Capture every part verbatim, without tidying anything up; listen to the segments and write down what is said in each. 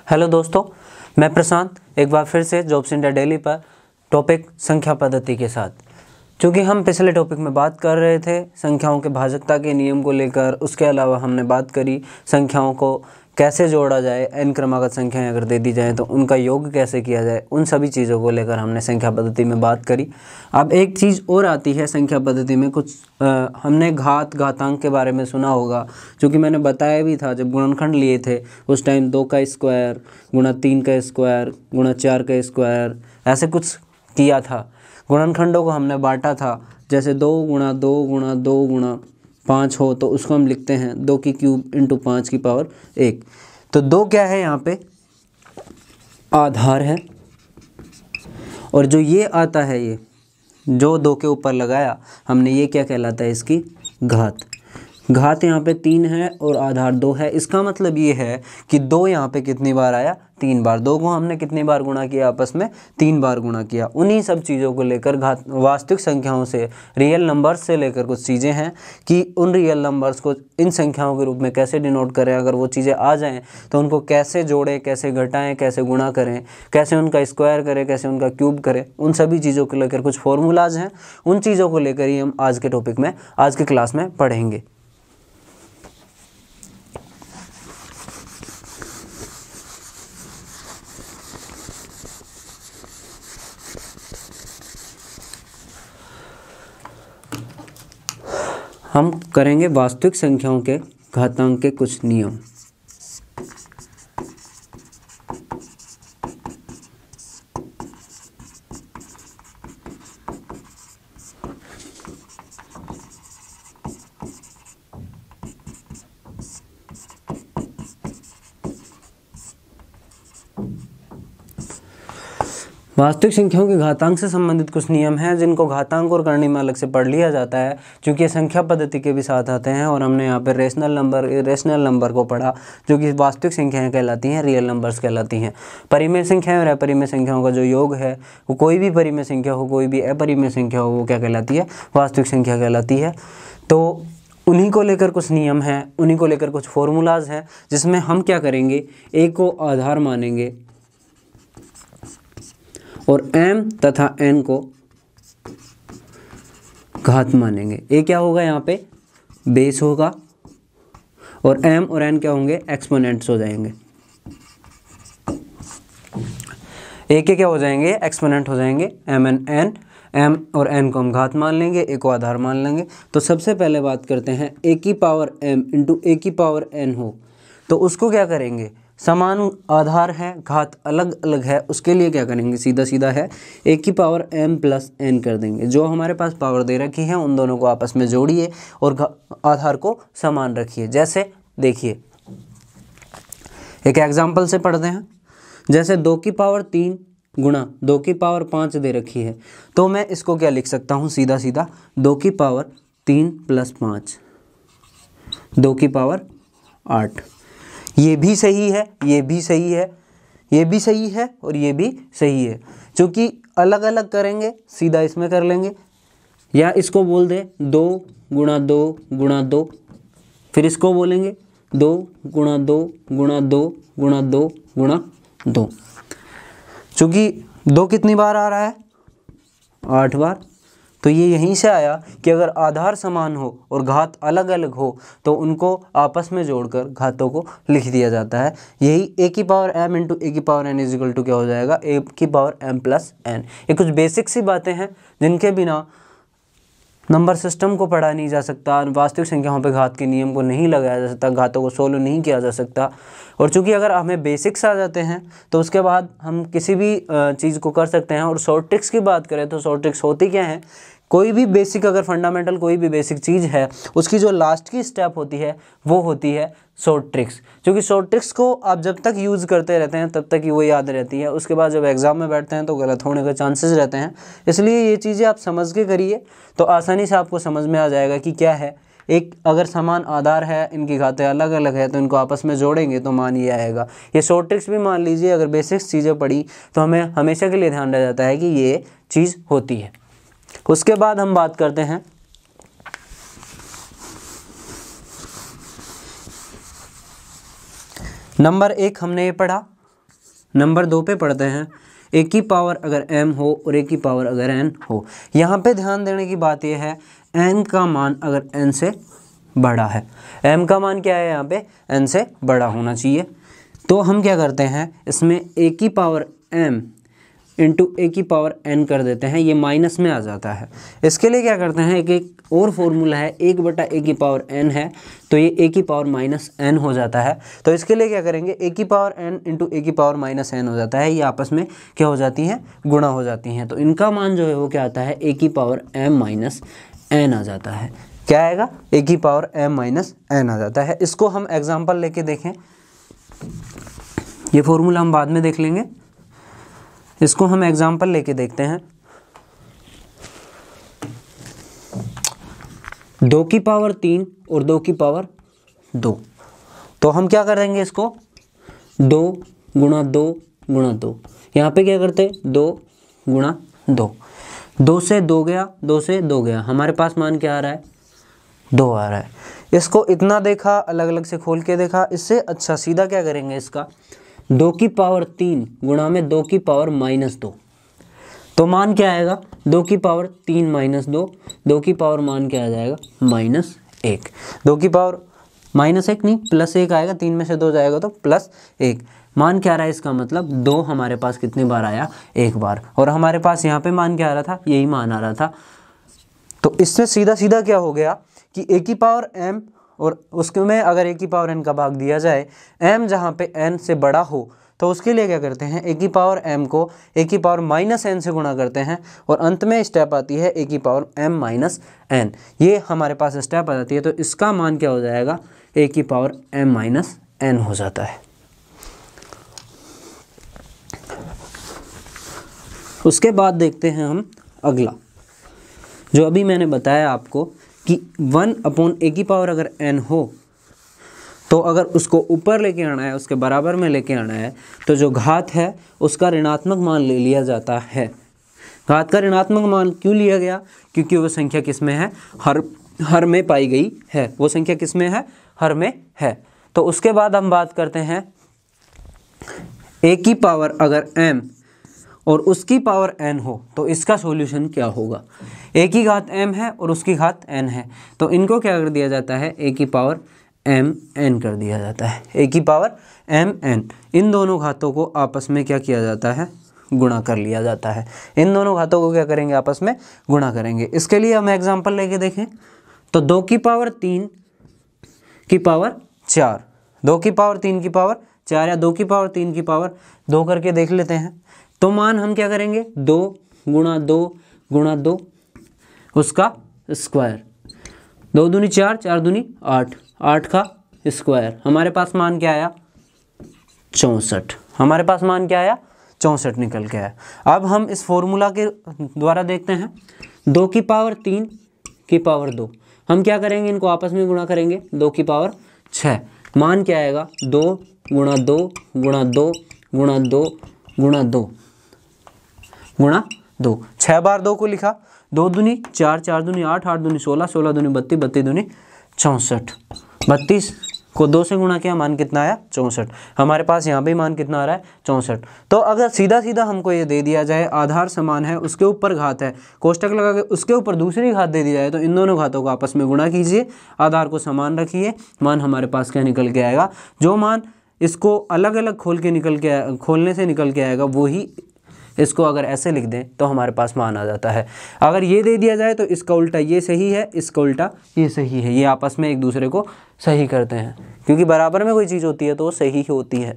Hello दोस्तों, मैं प्रशांत एक बार फिर से जॉब्स इंडिया डेली पर टॉपिक संख्या पद्धति के साथ। चूँकि हम पिछले टॉपिक में बात कर रहे थे संख्याओं के भाजकता के नियम को लेकर, उसके अलावा हमने बात करी संख्याओं को कैसे जोड़ा जाए, एन क्रमागत संख्याएं अगर दे दी जाए तो उनका योग कैसे किया जाए, उन सभी चीज़ों को लेकर हमने संख्या पद्धति में बात करी। अब एक चीज़ और आती है संख्या पद्धति में, कुछ आ, हमने घात घातांक के बारे में सुना होगा, जो कि मैंने बताया भी था जब गुणनखंड लिए थे उस टाइम दो का स्क्वायर गुणा तीन का स्क्वायर गुणा चार का स्क्वायर ऐसे कुछ किया था। गुणनखंडों को हमने बांटा था, जैसे दो गुणा दो गुणा दो गुणा पाँच हो तो उसको हम लिखते हैं दो की क्यूब इंटू पाँच की पावर एक। तो दो क्या है यहाँ पे, आधार है, और जो ये आता है, ये जो दो के ऊपर लगाया हमने, ये क्या कहलाता है, इसकी घात। घात यहाँ पे तीन है और आधार दो है। इसका मतलब ये है कि दो यहाँ पे कितनी बार आया, तीन बार। दो को हमने कितनी बार गुणा किया, आपस में तीन बार गुणा किया। उन्हीं सब चीज़ों को लेकर घात वास्तविक संख्याओं से, रियल नंबर्स से लेकर कुछ चीज़ें हैं कि उन रियल नंबर्स को इन संख्याओं के रूप में कैसे डिनोट करें। अगर वो चीज़ें आ जाएं तो उनको कैसे जोड़ें, कैसे घटाएं, कैसे गुणा करें, कैसे उनका स्क्वायर करें, कैसे उनका क्यूब करें, उन सभी चीज़ों को लेकर कुछ फॉर्मूलाज हैं। उन चीज़ों को लेकर ही हम आज के टॉपिक में, आज की क्लास में पढ़ेंगे। हम करेंगे वास्तविक संख्याओं के घातांक के कुछ नियम। वास्तविक संख्याओं के घातांक से संबंधित कुछ नियम हैं जिनको घातांक और करनी में अलग से पढ़ लिया जाता है, क्योंकि ये संख्या पद्धति के भी साथ आते हैं। और हमने यहाँ पे रेशनल नंबर, रेशनल नंबर को पढ़ा, जो कि वास्तविक संख्याएं कहलाती हैं, रियल नंबर्स कहलाती हैं। परिमेय संख्याएं और अपरिमेय संख्याओं का जो योग है, वो कोई भी परिमेय संख्या हो, कोई भी अपरिमेय संख्या हो, वो क्या कहलाती है, वास्तविक संख्या कहलाती है। तो उन्हीं को लेकर कुछ नियम हैं, उन्हीं को लेकर कुछ फॉर्मूलाज हैं, जिसमें हम क्या करेंगे, ए को आधार मानेंगे और m तथा n को घात मानेंगे। ए क्या होगा, यहाँ पे बेस होगा, और m और n क्या होंगे, एक्सपोनेंट्स हो जाएंगे। ए के क्या हो जाएंगे, एक्सपोनेंट हो जाएंगे, m एन n, m और n को हम घात मान लेंगे, ए को आधार मान लेंगे। तो सबसे पहले बात करते हैं, ए की पावर m इंटू ए की पावर n हो तो उसको क्या करेंगे, समान आधार है, घात अलग अलग है, उसके लिए क्या करेंगे, सीधा सीधा है ए की पावर m प्लस एन कर देंगे। जो हमारे पास पावर दे रखी है उन दोनों को आपस में जोड़िए और आधार को समान रखिए। जैसे देखिए, एक एग्जांपल से पढ़ते हैं। जैसे दो की पावर तीन गुणा दो की पावर पाँच दे रखी है, तो मैं इसको क्या लिख सकता हूँ, सीधा सीधा दो की पावर तीन प्लस पाँच, दो की पावर आठ। ये भी सही है, ये भी सही है, ये भी सही है और ये भी सही है। क्योंकि अलग अलग करेंगे, सीधा इसमें कर लेंगे, या इसको बोल दे दो गुणा दो गुणा दो, फिर इसको बोलेंगे दो गुणा दो गुणा दो गुणा दो गुणा दो। चूँकि दो कितनी बार आ रहा है, आठ बार, तो ये यहीं से आया कि अगर आधार समान हो और घात अलग अलग हो तो उनको आपस में जोड़कर घातों को लिख दिया जाता है। यही ए की पावर m इंटू ए की power n is equal to क्या हो जाएगा, ए की पावर m प्लस एन। ये कुछ बेसिक सी बातें हैं जिनके बिना नंबर सिस्टम को पढ़ा नहीं जा सकता, वास्तविक संख्याओं पे घात के नियम को नहीं लगाया जा सकता, घातों को सोल्व नहीं किया जा सकता। और चूंकि अगर हमें बेसिक्स आ जाते हैं तो उसके बाद हम किसी भी चीज़ को कर सकते हैं। और शॉर्ट ट्रिक्स की बात करें तो शॉर्ट ट्रिक्स होती क्या है, कोई भी बेसिक, अगर फंडामेंटल कोई भी बेसिक चीज़ है, उसकी जो लास्ट की स्टेप होती है वो होती है शॉर्ट ट्रिक्स। क्योंकि शॉर्ट ट्रिक्स को आप जब तक यूज़ करते रहते हैं तब तक ही वो याद रहती है, उसके बाद जब एग्ज़ाम में बैठते हैं तो गलत होने के चांसेस रहते हैं। इसलिए ये चीज़ें आप समझ के करिए तो आसानी से आपको समझ में आ जाएगा कि क्या है। एक अगर समान आधार है, इनकी घातें अलग अलग है, तो इनको आपस में जोड़ेंगे तो मान ये आएगा। ये शॉर्ट ट्रिक्स भी मान लीजिए, अगर बेसिक्स चीज़ें पढ़ी तो हमें हमेशा के लिए ध्यान रह जाता है कि ये चीज़ होती है। उसके बाद हम बात करते हैं नंबर एक, हमने ये पढ़ा नंबर दो पे पढ़ते हैं, ए की पावर अगर m हो और ए की पावर अगर n हो। यहाँ पे ध्यान देने की बात यह है n का मान अगर n से बड़ा है, m का मान क्या है यहाँ पे n से बड़ा होना चाहिए। तो हम क्या करते हैं इसमें a की पावर m इंटू ए की पावर n कर देते हैं, ये माइनस में आ जाता है। इसके लिए क्या करते हैं, एक एक और फॉर्मूला है, एक बटा ए की पावर n है तो ये ए की पावर माइनस n हो जाता है। तो इसके लिए क्या करेंगे, ए की पावर n इंटू ए की पावर माइनस n हो जाता है, ये आपस में क्या हो जाती हैं, गुणा हो जाती हैं। तो इनका मान जो है वो क्या आता है, ए की पावर m माइनस n आ जाता है। क्या आएगा, ए की पावर m माइनस n आ जाता है। इसको हम एग्जाम्पल लेके देखें, ये फॉर्मूला हम बाद में देख लेंगे, इसको हम एग्जाम्पल लेके देखते हैं। दो की पावर तीन और दो की पावर दो, तो हम क्या करेंगे इसको, दो गुणा दो गुणा दो, यहाँ पे क्या करते दो गुणा दो, दो से दो गया, दो से दो गया, हमारे पास मान क्या आ रहा है, दो आ रहा है। इसको इतना देखा, अलग अलग से खोल के देखा, इससे अच्छा सीधा क्या करेंगे इसका, दो की पावर तीन गुणा में दो की पावर माइनस दो, तो मान क्या आएगा, दो की पावर तीन माइनस दो, दो की पावर मान क्या आ जाएगा, माइनस एक। दो की पावर माइनस एक नहीं प्लस एक आएगा, तीन में से दो जाएगा तो प्लस एक। मान क्या आ रहा है, इसका मतलब दो हमारे पास कितनी बार आया, एक बार, और हमारे पास यहाँ पे मान क्या आ रहा था, यही मान आ रहा था। तो इससे सीधा सीधा क्या हो गया कि ए की पावर m और उसके में अगर ए की पावर n का भाग दिया जाए, m जहाँ पे n से बड़ा हो तो उसके लिए क्या करते हैं, ए की पावर m को ए की पावर माइनस n से गुणा करते हैं, और अंत में स्टेप आती है ए की पावर m माइनस n, ये हमारे पास स्टेप आ जाती है। तो इसका मान क्या हो जाएगा, ए की पावर m माइनस n हो जाता है। उसके बाद देखते हैं हम अगला, जो अभी मैंने बताया आपको कि वन अपॉन ए की पावर अगर n हो तो अगर उसको ऊपर लेके आना है, उसके बराबर में लेके आना है, तो जो घात है उसका ऋणात्मक मान ले लिया जाता है। घात का ऋणात्मक मान क्यों लिया गया, क्योंकि वो संख्या किस में है, हर हर में पाई गई है, वो संख्या किस में है, हर में है। तो उसके बाद हम बात करते हैं ए की पावर अगर m और उसकी पावर n हो तो इसका सॉल्यूशन क्या होगा। ए की घात m है और उसकी घात n है, तो इनको क्या कर दिया जाता है, ए की पावर m n कर दिया जाता है। ए की पावर m n, इन दोनों घातों को आपस में क्या किया जाता है, गुणा कर लिया जाता है। इन दोनों घातों को क्या करेंगे, आपस में गुणा करेंगे। इसके लिए हम एग्जांपल लेके देखें तो दो की पावर तीन की पावर चार, दो की पावर तीन की पावर चार या दो की पावर तीन की पावर दो करके देख लेते हैं। तो मान हम क्या करेंगे, दो गुणा दो गुणा दो उसका स्क्वायर, दो दूनी चार, चार दूनी आठ, आठ का स्क्वायर, हमारे पास मान क्या आया, चौंसठ। हमारे पास मान क्या आया, चौंसठ निकल के आया। अब हम इस फॉर्मूला के द्वारा देखते हैं, दो की पावर तीन की पावर दो, हम क्या करेंगे, इनको आपस में गुणा करेंगे, दो की पावर छः, मान क्या आएगा, दो गुणा दो गुणा दो गुणा दो गुणा दो गुणा दो, छः बार दो को लिखा, दो दूनी चार, चार दूनी आठ, आठ दूनी सोलह, सोलह दूनी बत्तीस, बत्तीस दूनी चौंसठ, बत्तीस को दो से गुणा किया, मान कितना आया, चौंसठ। हमारे पास यहाँ भी मान कितना आ रहा है, चौंसठ। तो अगर सीधा सीधा हमको ये दे दिया जाए, आधार समान है, उसके ऊपर घात है, कोष्टक लगा के उसके ऊपर दूसरी घात दे दी जाए, तो इन दोनों घातों को आपस में गुणा कीजिए, आधार को समान रखिए, मान हमारे पास क्या निकल के आएगा, जो मान इसको अलग अलग खोल के निकल के खोलने से निकल के आएगा वही इसको अगर ऐसे लिख दें तो हमारे पास मान आ जाता है। अगर ये दे दिया जाए तो इसका उल्टा ये सही है, इसका उल्टा ये सही है, ये आपस में एक दूसरे को सही करते हैं, क्योंकि बराबर में कोई चीज़ होती है तो वो सही ही होती है।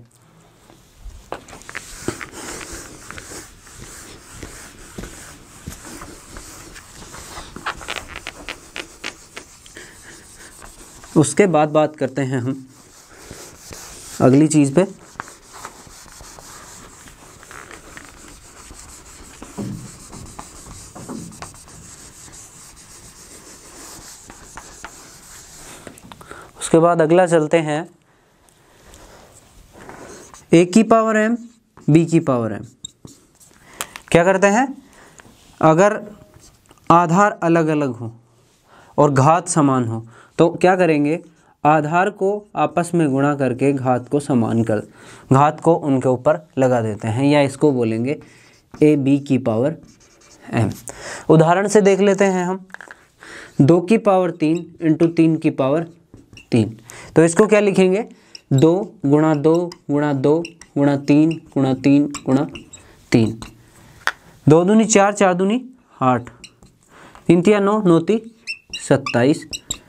उसके बाद बात करते हैं हम अगली चीज़ पे, उसके बाद अगला चलते हैं ए की पावर m बी की पावर m। क्या करते हैं, अगर आधार अलग अलग हो और घात समान हो तो क्या करेंगे, आधार को आपस में गुणा करके घात को समान कर घात को उनके ऊपर लगा देते हैं, या इसको बोलेंगे ए बी की पावर एम। उदाहरण से देख लेते हैं हम, दो की पावर तीन इंटू तीन की पावर तीन। तो इसको क्या लिखेंगे, दो गुणा दो गुणा दो गुणा तीन गुणा तीन गुणा तीन। दो दूनी चार, चार दूनी आठ, तीन तिया नौ, नौ ती सत्ताईस,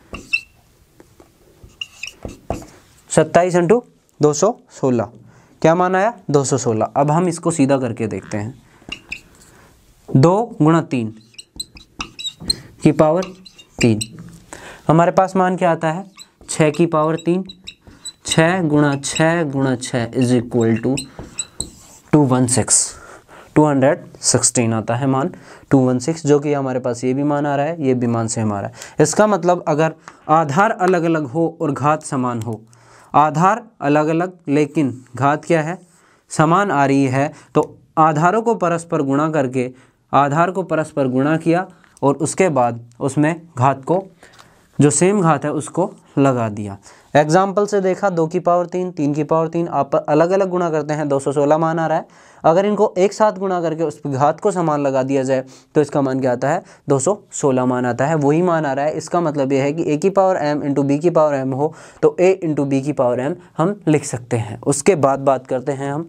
सत्ताईस इंटू दो सौ सोलह, क्या मान आया, दो सौ सोलह। अब हम इसको सीधा करके देखते हैं, दो गुणा तीन की पावर तीन, हमारे पास मान क्या आता है, छः की पावर तीन, छः गुणा छः गुणा छः is equal to two one six, two hundred sixteen आता है मान, टू वन सिक्स, जो कि हमारे पास ये भी मान आ रहा है, ये भी मान सेम आ रहा है। इसका मतलब अगर आधार अलग अलग हो और घात समान हो, आधार अलग अलग लेकिन घात क्या है, समान आ रही है, तो आधारों को परस्पर गुणा करके आधार को परस्पर गुणा किया और उसके बाद उसमें घात को, जो सेम घात है उसको लगा दिया। एग्जाम्पल से देखा, दो की पावर तीन, तीन की पावर तीन, आप अलग अलग गुणा करते हैं, दो सौ सोलह मान आ रहा है। अगर इनको एक साथ गुणा करके उस पर घात को समान लगा दिया जाए तो इसका मान क्या आता है, दो सौ सोलह मान आता है, वही मान आ रहा है। इसका मतलब यह है कि ए की पावर एम इंटू बी की पावर एम हो तो ए इंटू बी की पावर एम हम लिख सकते हैं। उसके बाद बात करते हैं हम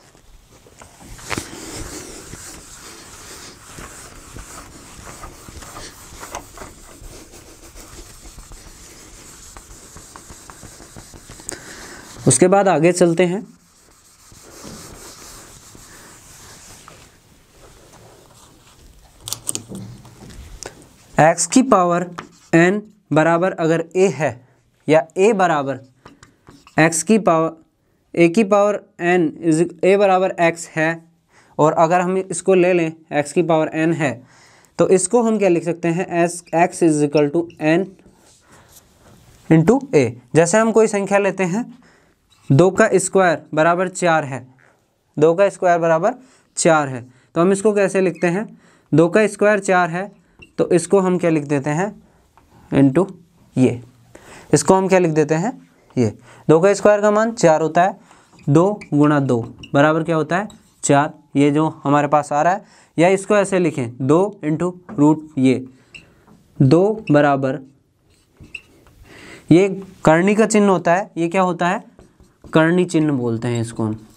उसके बाद आगे चलते हैं। x की पावर n बराबर अगर a है, या a बराबर x की पावर a की पावर n इज a बराबर x है, और अगर हम इसको ले लें x की पावर n है, तो इसको हम क्या लिख सकते हैं, as x is equal to N into A. जैसे हम कोई संख्या लेते हैं, दो का स्क्वायर बराबर चार है, दो का स्क्वायर बराबर चार है, तो हम इसको कैसे लिखते हैं, दो का स्क्वायर चार है, तो इसको हम क्या लिख देते हैं, इंटू ये, इसको हम क्या लिख देते हैं, ये। दो का स्क्वायर का मान चार होता है, दो गुणा दो बराबर क्या होता है, चार, ये जो हमारे पास आ रहा है। या इसको ऐसे लिखें, दो इंटू रूट ये, दो बराबर, ये करनी का चिन्ह होता है, ये क्या होता है, करनी चिन्ह बोलते हैं इसको हम,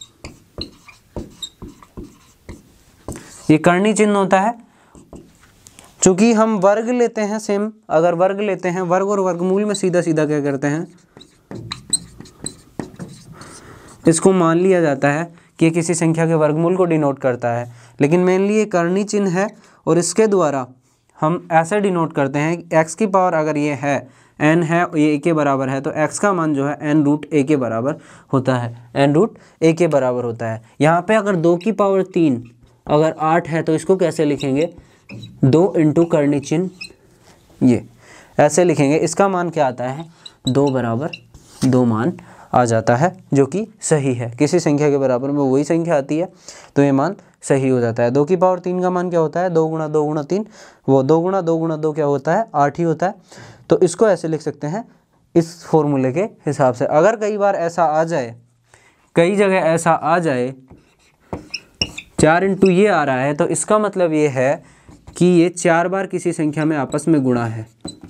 ये करनी चिन्ह होता है। चूंकि हम वर्ग लेते हैं सेम, अगर वर्ग लेते हैं, वर्ग और वर्गमूल में सीधा सीधा क्या करते हैं, इसको मान लिया जाता है कि ये किसी संख्या के वर्गमूल को डिनोट करता है, लेकिन मेनली ये करनी चिन्ह है और इसके द्वारा हम ऐसे डिनोट करते हैं कि x की पावर अगर ये है n है, ये a के बराबर है, तो x का मान जो है n रूट a के बराबर होता है, n रूट a के बराबर होता है। यहाँ पे अगर दो की पावर तीन अगर आठ है, तो इसको कैसे लिखेंगे, दो इंटू करनी चिन्ह ये, ऐसे लिखेंगे। इसका मान क्या आता है, दो बराबर दो मान आ जाता है, जो कि सही है। किसी संख्या के बराबर में वही संख्या आती है तो ये मान सही हो जाता है। दो की पावर तीन का मान क्या होता है, दो गुणा दो गुणा तीन, वो दो गुणा दो गुणा दो क्या होता है, आठ ही होता है। तो इसको ऐसे लिख सकते हैं इस फॉर्मूले के हिसाब से। अगर कई बार ऐसा आ जाए, कई जगह ऐसा आ जाए, चार इंटू ये आ रहा है, तो इसका मतलब ये है कि ये चार बार किसी संख्या में आपस में गुणा है,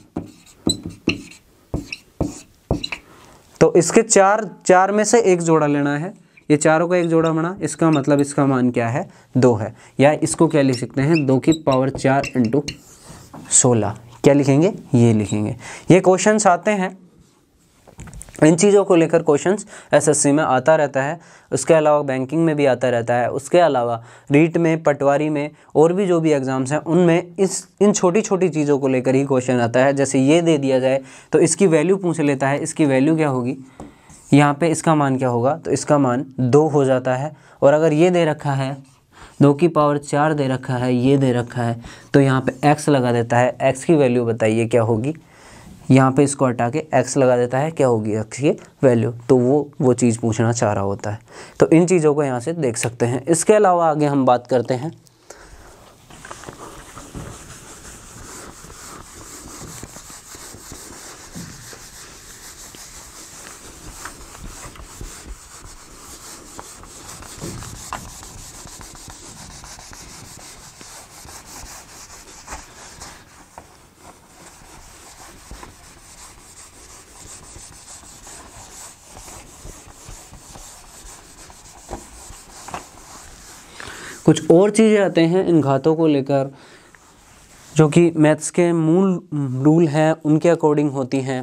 तो इसके चार चार में से एक जोड़ा लेना है, ये चारों का एक जोड़ा बना, इसका मतलब इसका मान क्या है, दो है। या इसको क्या लिख सकते हैं, दो की पावर चार इंटू सोलह, क्या लिखेंगे, ये लिखेंगे। ये क्वेश्चंस आते हैं, इन चीज़ों को लेकर क्वेश्चंस एसएससी में आता रहता है, उसके अलावा बैंकिंग में भी आता रहता है, उसके अलावा रीट में, पटवारी में और भी जो भी एग्ज़ाम्स हैं उनमें इस इन छोटी छोटी चीज़ों को लेकर ही क्वेश्चन आता है। जैसे ये दे दिया जाए तो इसकी वैल्यू पूछ लेता है, इसकी वैल्यू क्या होगी, यहाँ पे इसका मान क्या होगा, तो इसका मान दो हो जाता है। और अगर ये दे रखा है, दो की पावर चार दे रखा है, ये दे रखा है, तो यहाँ पे x लगा देता है, x की वैल्यू बताइए क्या होगी, यहाँ पे इसको हटा के x लगा देता है, क्या होगी x की वैल्यू, तो वो वो चीज़ पूछना चाह रहा होता है। तो इन चीज़ों को यहाँ से देख सकते हैं। इसके अलावा आगे हम बात करते हैं कुछ और चीज़ें आते हैं इन घातों को लेकर जो कि मैथ्स के मूल रूल हैं उनके अकॉर्डिंग होती हैं।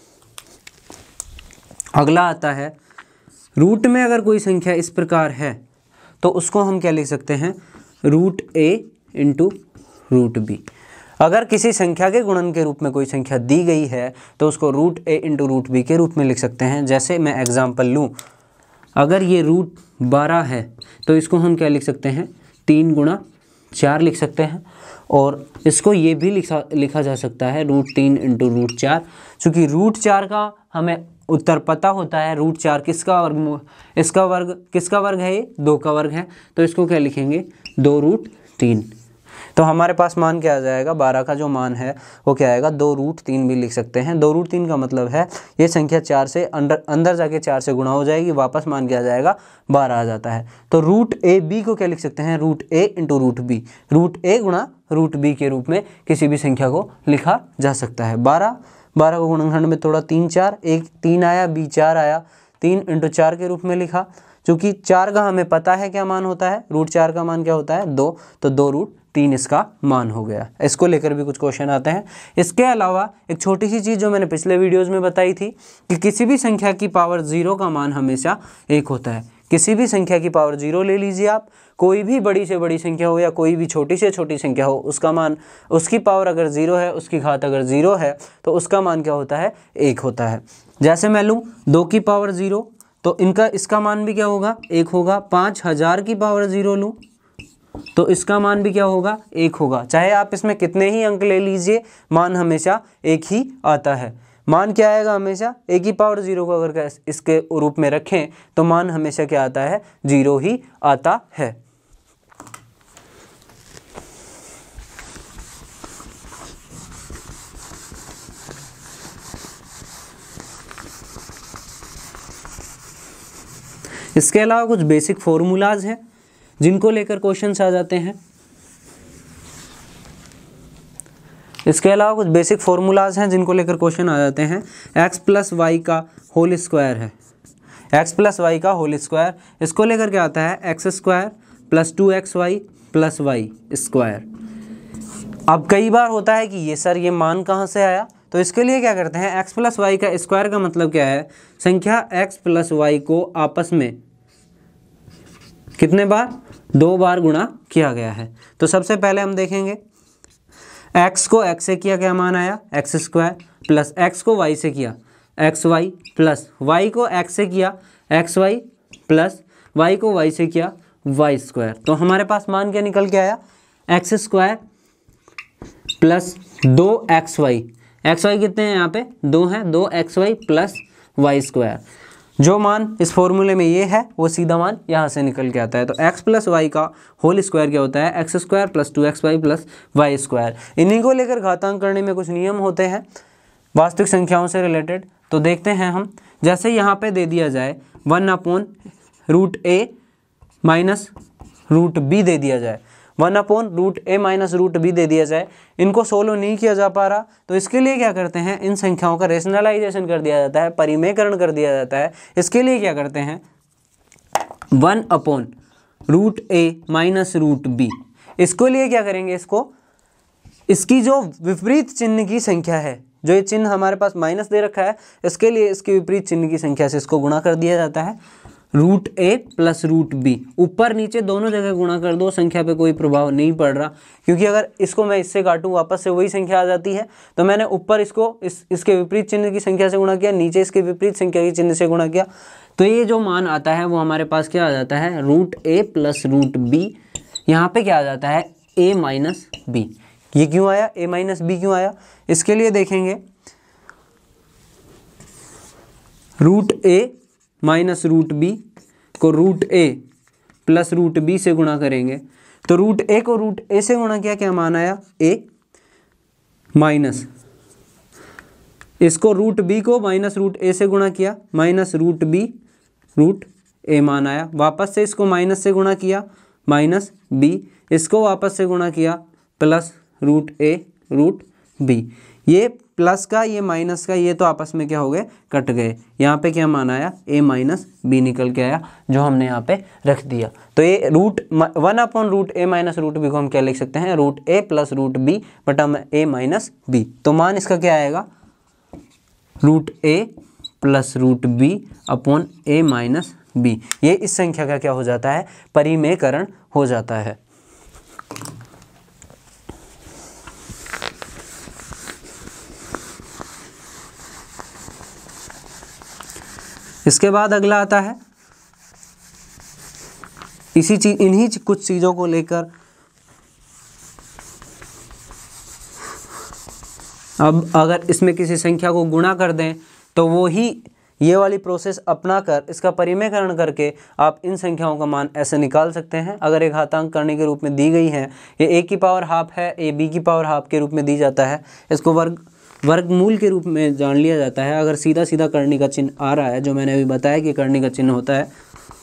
अगला आता है रूट में अगर कोई संख्या इस प्रकार है तो उसको हम क्या लिख सकते हैं, root A into root B. अगर किसी संख्या के गुणन के रूप में कोई संख्या दी गई है तो उसको root A into root B के रूप में लिख सकते हैं। जैसे मैं एग्जांपल लूँ, अगर ये रूट बारह है तो इसको हम क्या लिख सकते हैं, तीन गुणा चार लिख सकते हैं। और इसको ये भी लिखा लिखा जा सकता है रूट तीन इंटू रूट चार, चूँकि रूट चार का हमें उत्तर पता होता है। रूट चार किसका वर्ग, इसका वर्ग किसका वर्ग है, ये दो का वर्ग है, तो इसको क्या लिखेंगे, दो रूट तीन। तो हमारे पास मान क्या आ जाएगा, बारह का जो मान है वो क्या आएगा, दो रूट तीन भी लिख सकते हैं। दो रूट तीन का मतलब है ये संख्या चार से अंदर अंदर जाके चार से गुणा हो जाएगी, वापस मान क्या आ जाएगा, बारह आ जाता है। तो रूट ए बी को क्या लिख सकते हैं, root A into root B. Root A गुणा रूट बी के रूप में किसी भी संख्या को लिखा जा सकता है। बारह बारह को गुणनखंड में तोड़ा, तीन चार, एक तीन आया, बी चार आया, तीन इंटू चार के रूप में लिखा। चूँकि चार का हमें पता है क्या मान होता है, रूट चार का मान क्या होता है, दो, तो दो रूट तीन इसका मान हो गया। इसको लेकर भी कुछ क्वेश्चन आते हैं। इसके अलावा एक छोटी सी चीज़ जो मैंने पिछले वीडियोज़ में बताई थी कि किसी भी संख्या की पावर ज़ीरो का मान हमेशा एक होता है। किसी भी संख्या की पावर जीरो ले लीजिए आप, कोई भी बड़ी से बड़ी संख्या हो या कोई भी छोटी से छोटी संख्या हो, उसका मान, उसकी पावर अगर ज़ीरो है, उसकी घात अगर ज़ीरो है तो उसका मान क्या होता है, एक होता है। जैसे मैं लूँ दो की पावर ज़ीरो तो इनका इसका मान भी क्या होगा, एक होगा। पाँच हज़ार की पावर ज़ीरो लूँ तो इसका मान भी क्या होगा, एक होगा। चाहे आप इसमें कितने ही अंक ले लीजिए, मान हमेशा एक ही आता है। मान क्या आएगा, हमेशा एक ही पावर जीरो को अगर इसके रूप में रखें तो मान हमेशा क्या आता है, जीरो ही आता है। इसके अलावा कुछ बेसिक फॉर्मूलाज हैं जिनको लेकर क्वेश्चंस आ जाते हैं। इसके अलावा कुछ बेसिक फॉर्मूलाज हैं जिनको लेकर क्वेश्चन आ जाते हैं। x प्लस वाई का होल स्क्वायर है, x प्लस वाई का होल स्क्वायर, इसको लेकर क्या आता है, X square plus two X Y plus Y square. अब कई बार होता है कि ये सर ये मान कहाँ से आया, तो इसके लिए क्या करते हैं, x प्लस वाई का स्क्वायर का मतलब क्या है, संख्या x प्लस वाई को आपस में कितने बार, दो बार गुणा किया गया है। तो सबसे पहले हम देखेंगे x को x से किया, क्या मान आया, एक्स स्क्वायर, प्लस x को y से किया एक्स वाई, प्लस y को x से किया एक्स वाई, प्लस y को y से किया वाई स्क्वायर। तो हमारे पास मान क्या निकल के आया, एक्स स्क्वायर प्लस दो एक्स वाई, एक्स वाई कितने हैं यहाँ पे, दो हैं, दो X Y plus Y square. जो मान इस फॉर्मूले में ये है वो सीधा मान यहाँ से निकल के आता है। तो x प्लस वाई का होल स्क्वायर क्या होता है, X square plus two X Y plus Y square. इन्हीं को लेकर घातांक करने में कुछ नियम होते हैं वास्तविक संख्याओं से रिलेटेड। तो देखते हैं हम, जैसे यहाँ पे दे दिया जाए one upon root A minus root B दे दिया जाए, one upon root A minus root B दे दिया जाए, इनको सोल्व नहीं किया जा पा रहा, तो इसके लिए क्या करते हैं, इन संख्याओं का रेशनलाइजेशन कर दिया जाता है, परिमेयकरण कर दिया जाता है। इसके लिए क्या करते हैं, one upon root A minus root B, इसको लिए क्या करेंगे, इसको इसकी जो विपरीत चिन्ह की संख्या है, जो ये चिन्ह हमारे पास माइनस दे रखा है, इसके लिए इसके विपरीत चिन्ह की संख्या से इसको गुणा कर दिया जाता है। Root A plus root B, ऊपर नीचे दोनों जगह गुणा कर दो, संख्या पे कोई प्रभाव नहीं पड़ रहा, क्योंकि अगर इसको मैं इससे काटूं वापस से वही संख्या आ जाती है। तो मैंने ऊपर इसको इस इसके विपरीत चिन्ह की संख्या से गुणा किया, नीचे इसके विपरीत संख्या की चिन्ह से गुणा किया, तो ये जो मान आता है वो हमारे पास क्या आ जाता है, root A plus root B. यहाँ पे क्या आ जाता है, ए माइनस बी। ये क्यों आया, ए माइनस बी क्यों आया, इसके लिए देखेंगे, root A minus root B को root A plus root B से गुणा करेंगे, तो रूट ए को रूट ए से गुणा किया, क्या मान आया, ए माइनस, इसको रूट बी को माइनस रूट ए से गुणा किया, minus root B root A मान आया, वापस से इसको माइनस से गुणा किया, माइनस बी, इसको वापस से गुणा किया, plus root A root B. ये प्लस का ये माइनस का ये तो आपस में क्या हो गए, कट गए। यहाँ पे क्या मान आया, ए माइनस बी निकल के आया, जो हमने यहाँ पे रख दिया। तो ये root one upon root A minus root B को हम क्या लिख सकते हैं, root A plus root B बटा ए माइनस बी। तो मान इसका क्या आएगा, root A plus root B upon A minus B. ये इस संख्या का क्या हो जाता है, परिमेयकरण हो जाता है। इसके बाद अगला आता है, इसी चीज इन्हीं कुछ चीज़ों को लेकर अब अगर इसमें किसी संख्या को गुणा कर दें तो वो ही ये वाली प्रोसेस अपना कर इसका परिमेयकरण करके आप इन संख्याओं का मान ऐसे निकाल सकते हैं। अगर एक घातांक करने के रूप में दी गई है, ये ए की पावर हाफ है, ए बी की पावर हाफ के रूप में दी जाता है, इसको वर्ग वर्गमूल के रूप में जान लिया जाता है। अगर सीधा सीधा करने का चिन्ह आ रहा है, जो मैंने अभी बताया कि करने का चिन्ह होता है,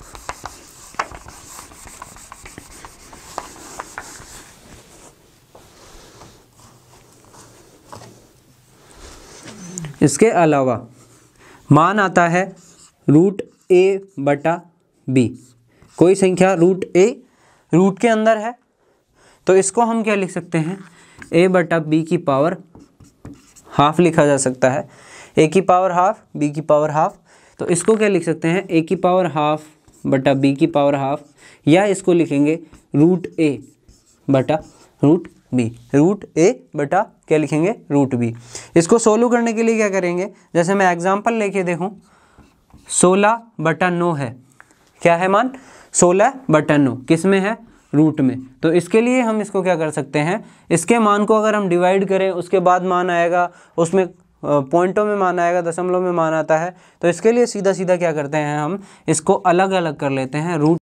इसके अलावा मान आता है रूट ए बटा बी। कोई संख्या रूट ए रूट के अंदर है तो इसको हम क्या लिख सकते हैं, ए बटा बी की पावर हाफ लिखा जा सकता है। ए की पावर हाफ, बी की पावर हाफ, तो इसको क्या लिख सकते हैं, ए की पावर हाफ बटा बी की पावर हाफ, या इसको लिखेंगे रूट ए बटा रूट बी। रूट ए बटा क्या लिखेंगे, रूट बी। इसको सोल्व करने के लिए क्या करेंगे, जैसे मैं एग्जांपल लेके देखूं, सोलह बटा नौ है, क्या है मान, सोलह बटा नौ, किस में है, रूट में। तो इसके लिए हम इसको क्या कर सकते हैं, इसके मान को अगर हम डिवाइड करें उसके बाद मान आएगा, उसमें पॉइंटों में मान आएगा, दशमलव में मान आता है, तो इसके लिए सीधा सीधा क्या करते हैं हम, इसको अलग अलग कर लेते हैं। रूट